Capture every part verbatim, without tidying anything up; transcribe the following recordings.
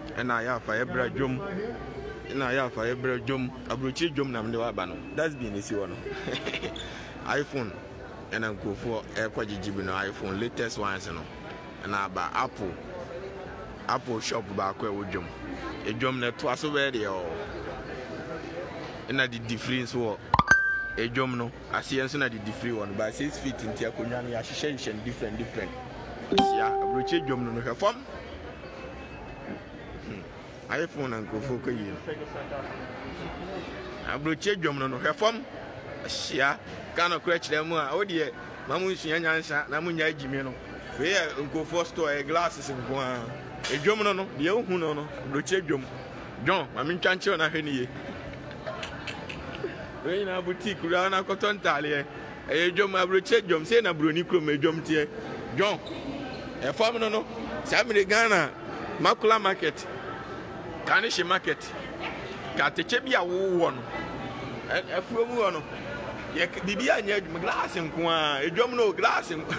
and I have a bread jum. And I have a bread jum, a bruchy jum, and the that's been issue one. iPhone and I go for a quadrigibino iPhone, latest ones, you know, and I buy Apple. Apple shop back where we jump. A jump net twice already, or and I did difference war. A jump no, I see answer the different one, but six feet in Tiakunyani, I change different, different. Yeah, a bruchy jump no her form. iPhone and go for you. A bruchy jump no her form. Yeah, cannot catch them. Oh dear, Mamu's Yansa, Namunya Jimino. We go for store glasses and go on. A German, no, the old Huno, Bruce Jum. John, I'm in Chancho and a henny. When I boutique around a cotton talia, a Jum, a Bruce Jum, say a Brunicum, a Jum tier. John, a farmer, no, Sammy Ghana, Macula Market, Carnish Market, Catechebia one, a full one. Bibi and yet, glass and qua, a Jum no glass and.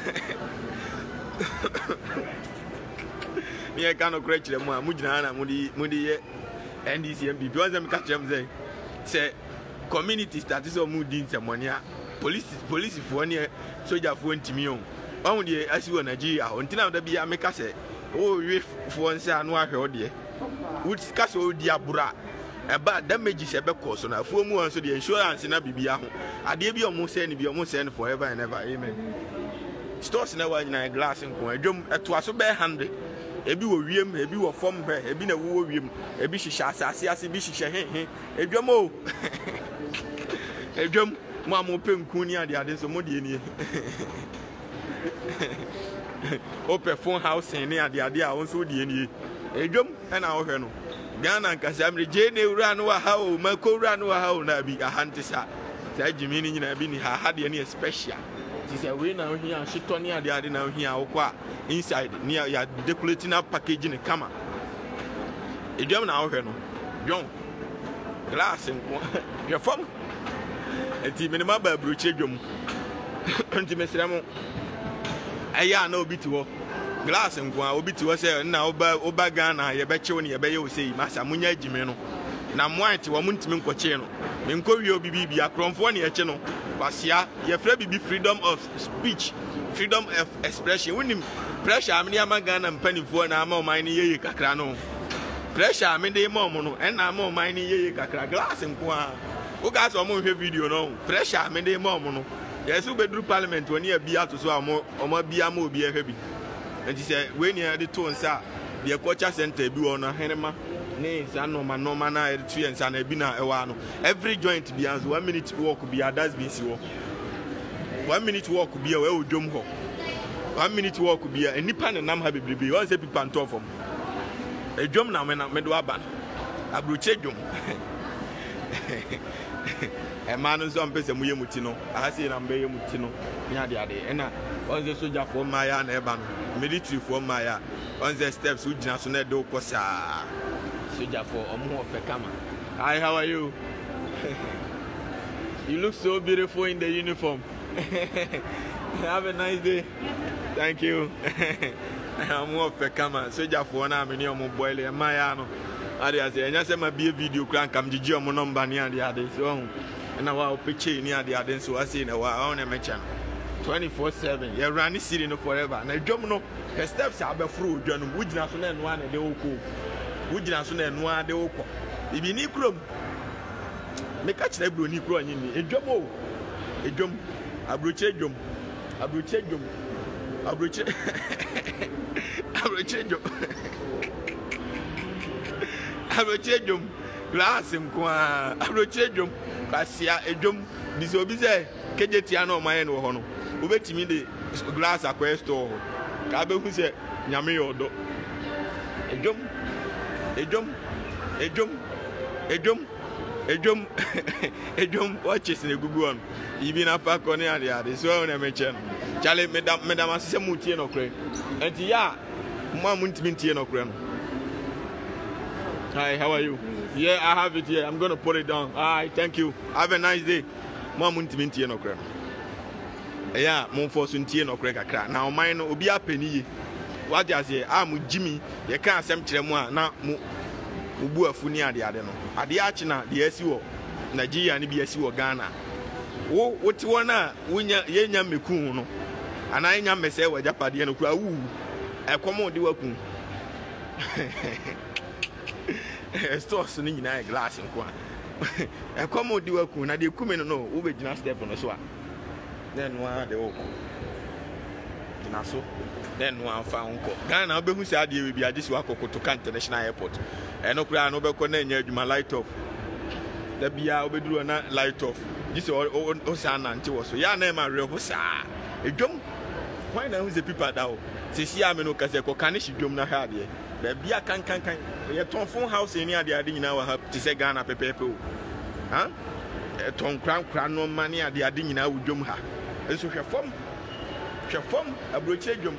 Me I cannot correct them. Mujana, Mudi, Mudi, and this year because I'm catching them. Say, community status of Mudi in Samonia, police, police for one year, soldier for one timio. Only as you and Nigeria, until now the be a make us say, oh, if for one say, no, I heard ye. Would castle diabura. About damages a course on a full moon, so the insurance in a Bibiaho. I dare be almost send be almost send forever and ever. Amen. Stores never in a glass and coin, jump at twice a bare hundred. Ebi wo wiem, ebi wo form hwe, ebi na wo wiem, ebi hihya asase ase bi hihya he he. Edwam o. Edwam mo am penku ni ade ade so mo de ni. Open phone house ni ade ade a won so de ni. Edwam na wo hwe no. Ghana nkasa amre je na ewura no wa ha o, mako ewura no wa ha o na bi ahantisa. Sa jimi ni nyina bi ni ha ha de ni special. Is a way now here, she told me the other now here, inside near your decorating up package in a camera. A German now, John glass and your phone. A team in my bruchegum. Until Mister Ramon, I know bit to glass and go out to us now by Obagana, you bet you when you bay say, Massa Munya Jimeno. Now, white to a Muntimin Cocheno. Minko yo bibi a Cronfonia channel. Basia, your friend be freedom of speech, freedom of expression. When him pressure, I'm near my gun and penny for an ammo mining ye cacrano. Pressure, I'm in the momono, and I'm more mining ye cacra glass and qua. Who got some more video no? Pressure, I'm in the momono. Yes, who bedroom parliament when you be out to so more or more be a more be a heavy. And he said, when you had the two and sir, the culture center be on a henema. Nay, no man, no man, I three and San Ebina Ewano. Every joint be as one minute walk be a das be so. One minute walk be a well jump. One minute walk be a nipan and nam happy baby. Once a people and talk from a jump now when I made waban. A bruche jump. A man who's on person Mutino. I say I'm Bay Mutino. Near the other. And on the soldier for Maya and Eban. Military for Maya. On the steps with National Do Cosa. Soldier for a more of a camera. Hi, how are you? You look so beautiful in the uniform. Have a nice day. Thank you. I'm more of a camera. Soldier for one arm in your mobile and Mayano. I say, and I say, my be a video crank. I'm the German number near the other. So, and I will picture near the other. So I say, no, I want to mention twenty-four seven. You're running sitting forever. And I don't know. Her steps are through. John Wood National one and they will go. Would you answer and one day? If you need crum, make a chebro Nicro in a jumbo, a jump, a bruche jump, a bruche jump, a bruche, a bruche jump, a bruche jump, glass and qua, a bruche jump, Cassia, a jump, disobey, Kejetiano, my own honor. Who bet me the glass a questo, Cabe who said, Yami or a jump. A jump, a jump, a jump, a jump, a jump, watches in a good one. Even a pack on the other, so I mention. Charlie, Madame, Madame, Samutian Crane. And yeah, Mamma Mintian Crane. Hi, how are you? Yeah, I have it here. I'm going to put it down. Hi, thank you. Have a nice day. Mamma Mintian Crane. Yeah, Monfort Tien Crane. Now, mine will be a penny. What I say, I'm Jimmy. You can't send to them now. ubu afuni ade ade no ade achi na de asi wo Nigeria ni bi asi wo Ghana wo woti wona wonya yenya meku no ana yenya mese wa japade no kura wu ekomo de waku stores ni nyina glass nko a ekomo de waku na de kume no no wo be gina step no so a then wa de wo gina so then one found Ghana obehu say ade we bi ade si wakokoto kan international airport eno kura no be ko na nya adwuma light off da bia obeduru na light off this o o say na nti wo so ya na ma re ho sa edwom why na who the people da o se si ame no kase ko kan shi dwom na ha ade da bia kan kan kan ye ton phone house ni ade ade nyina wa ha ti se Ghana pepepe o ha ton kran kran no mani ade ade nyina wo dwom ha enso hwe fom Chefom abroche dwom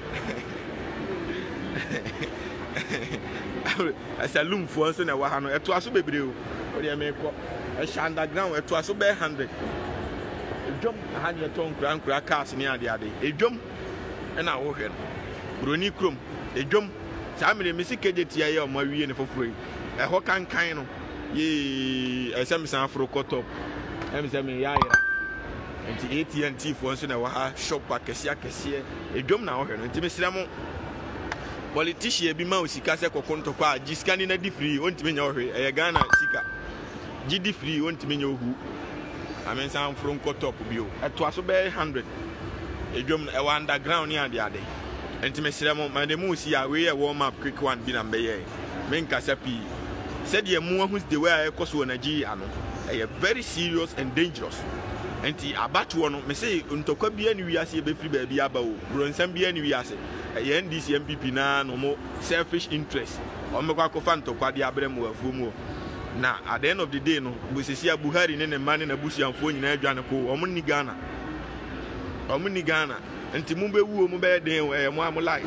asalum fo nso na wa ha no eto aso bebre o ode me ko e sha underground eto aso be one hundred dwom ha ne to nkura nkura cars ni ade ade edwom e na wo hwe no broni krom edwom sa mere me sikeje tia ye o ma wie ne foforo yi e ho kan kan no ye esem san afro kotop em se me ya ira enti A T and T fo nso na wa ha shop akese akese edwom na wo hwe no enti mesira mo politician bi ma osika se kokonto kwa giskani na di free ontime nya wo hwe e Ghana sika gidi free ontime nya ohu amen san from top bio eto aso be one hundred edwom e wa underground ni ade ade enti mesira mo ma de mu si a we e warm up quick one bi na mbe ye men kasa pi said ye mu ahu the way e koso na gi ano e very serious and dangerous. Enti abatu no me say ntokwa bia ni wiase be free ba bia ba o bronsam bia ni wiase e N D C M P P na no mo selfish interest o me kwa kofa ntokwa de abremu afumu na at the end of the day no busisi Buhari ne ne mane na busuanfo nyina adwane ko o mo ni Ghana o mo ni Ghana enti mu be wu o mu be den e mo amulai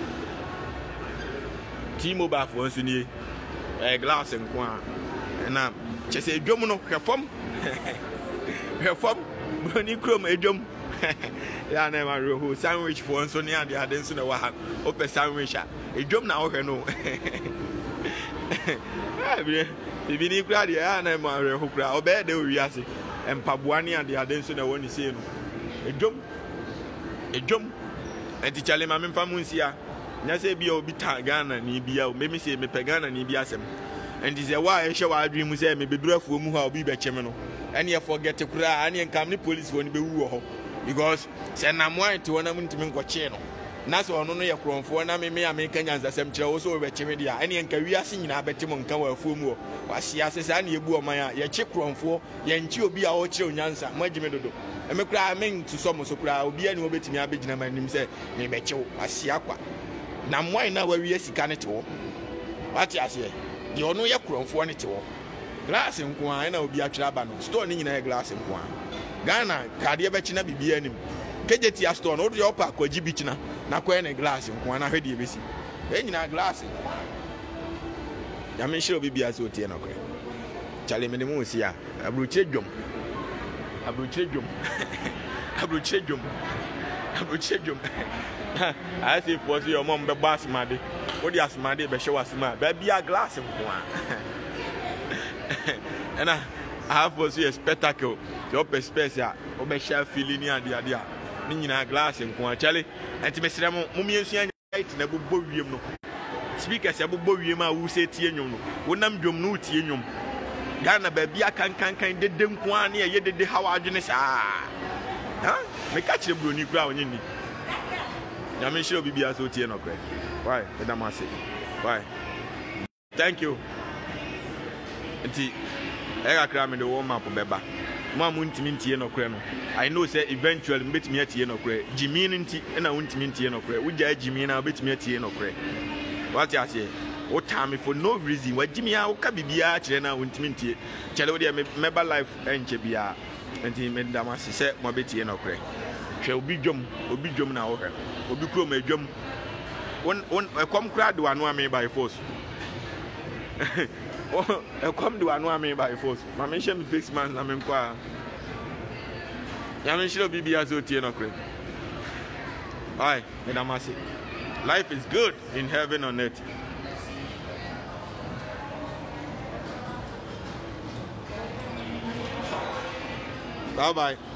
timo ba fo nso ni e glass nko a na chese dwom no hwefom hwefom broni krom edwom ya na ma reho sandwich for nso ni ade ade nso na wa ha ope sandwich a edwom na wo hwe no eh bi bi ni kra de ya na ma reho kra obe de wiase empaboa ni ade ade nso na wo ni sei no edwom edwom enti chale ma memfa mu nsia nya se bia obi ta Ghana ni bia o memi se me pe Ghana ni bia asem enti se wa e hwe wa adwin mu se me bedurafuo mu ha obi be cheme no and you forget to cry and you come the police when be woo because send na mo ante wona muntimi nkoche no na so ono no ye kronfo na me me American ansasem kire wo so we cheme dia and you nka wiase nyina beti mo nka wa afuo mu wa sia sesa na ebu oman a ye che kronfo ye nchi obi a wo kire onyansa magime dodo e me kura me ntu so mo so kura obi ani obetimi abegina manim se me be che asia kwa na mo na wa wiase ka ne te wo wati ase ye ono ye kronfo ne te wo glass nko a na obi atwira ba no store ni nyina glass nko a Ghana kade be china bibia nim kejeti a store no do yopa akwaji bi china na kwa na glass nko a na hwede e besi e nyina glass ya me shiro bibia so tie na kwa chale me mu si a abruche dwom abruche dwom abruche dwom abruche dwom I say for your mom be boss made o di asmade be hwe wasma ba bia glass nko a and I have for see a spectacle. The upper space, over share feeling near the idea. Meaning a glass and Quachale, and to Mister Mumian in a book. Speakers a book who say Tianum, when I'm drum no Tianum. Ghana baby, I can can can did them one year, yet did how I didn't ah. Huh? Me catch a bruni ground in me. I'm sure be as O T N. Why? Madam Massey. Why? Thank you. Nti ega kra me the warm up beba mo amuntimi ntie no kra no I know say eventually mbetimi atie no kra Jimmy nti na wuntimi ntie no kra wugya Jimmy na betimi atie no kra what you say o time for no reason wa Jimmy a wo ka bibia kire na wuntimi ntie kire wo de member life enche bia nti me ndama se mo betie no kra hwe obi dwom obi dwom na wo hwe obi kro ma dwom won won kom kra do anu ame by force oh, I come to one me by force. My mission fix man, I'm in qua. Yamin be be as O T N. Aye, Madam Massey. Life is good in heaven on earth. Bye bye.